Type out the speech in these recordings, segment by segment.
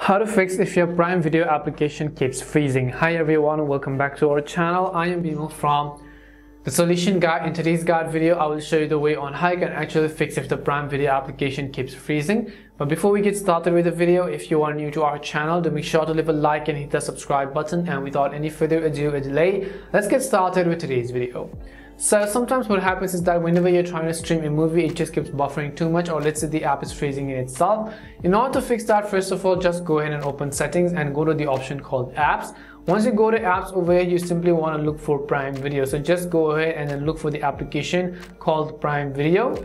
How to fix if your Prime Video application keeps freezing. Hi everyone, welcome back to our channel. I am Bimal from The Solution Guide. In today's guide video, I will show you the way on how you can actually fix if the Prime Video application keeps freezing. But before we get started with the video, if you are new to our channel, do make sure to leave a like and hit the subscribe button. And without any further ado or delay, let's get started with today's video. So sometimes what happens is that whenever you're trying to stream a movie, it just keeps buffering too much, or let's say the app is freezing in itself. In order to fix that, first of all, just go ahead and open settings and go to the option called apps. Once you go to apps, over here you simply want to look for Prime Video. So just go ahead and then look for the application called Prime Video.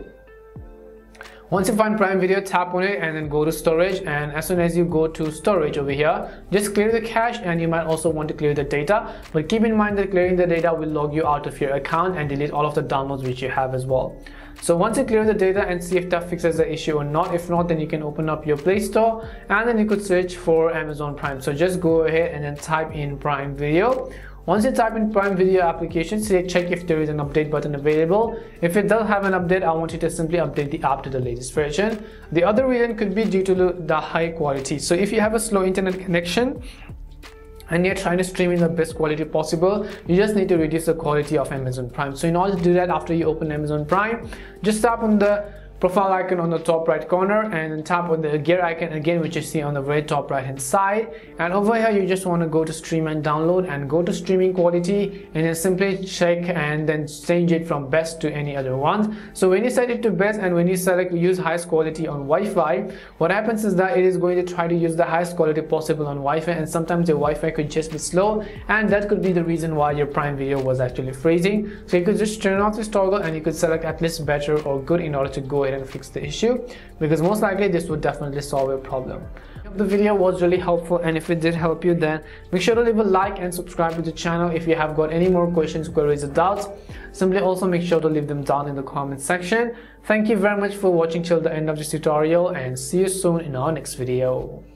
Once you find Prime Video, tap on it and then go to storage, and as soon as you go to storage over here, just clear the cache, and you might also want to clear the data, but keep in mind that clearing the data will log you out of your account and delete all of the downloads which you have as well. So once you clear the data and see if that fixes the issue or not, if not, then you can open up your Play Store and then you could search for Amazon Prime. So just go ahead and then type in Prime Video. Once you type in Prime Video application, check if there is an update button available. If it does have an update, I want you to simply update the app to the latest version. The other reason could be due to the high quality. So if you have a slow internet connection and you're trying to stream in the best quality possible, you just need to reduce the quality of Amazon Prime. So in order to do that, after you open Amazon Prime, just tap on the profile icon on the top right corner and then tap on the gear icon again, which you see on the very top right hand side, and over here you just want to go to stream and download and go to streaming quality and then simply check and then change it from best to any other ones. So when you set it to best and when you select use highest quality on Wi-Fi, what happens is that it is going to try to use the highest quality possible on Wi-Fi, and sometimes your Wi-Fi could just be slow, and that could be the reason why your Prime Video was actually freezing. So you could just turn off this toggle and you could select at least better or good in order to go ahead and fix the issue, because most likely this would definitely solve your problem. If the video was really helpful and if it did help you, then make sure to leave a like and subscribe to the channel. If you have got any more questions, queries or doubts, simply also make sure to leave them down in the comment section. Thank you very much for watching till the end of this tutorial, and see you soon in our next video.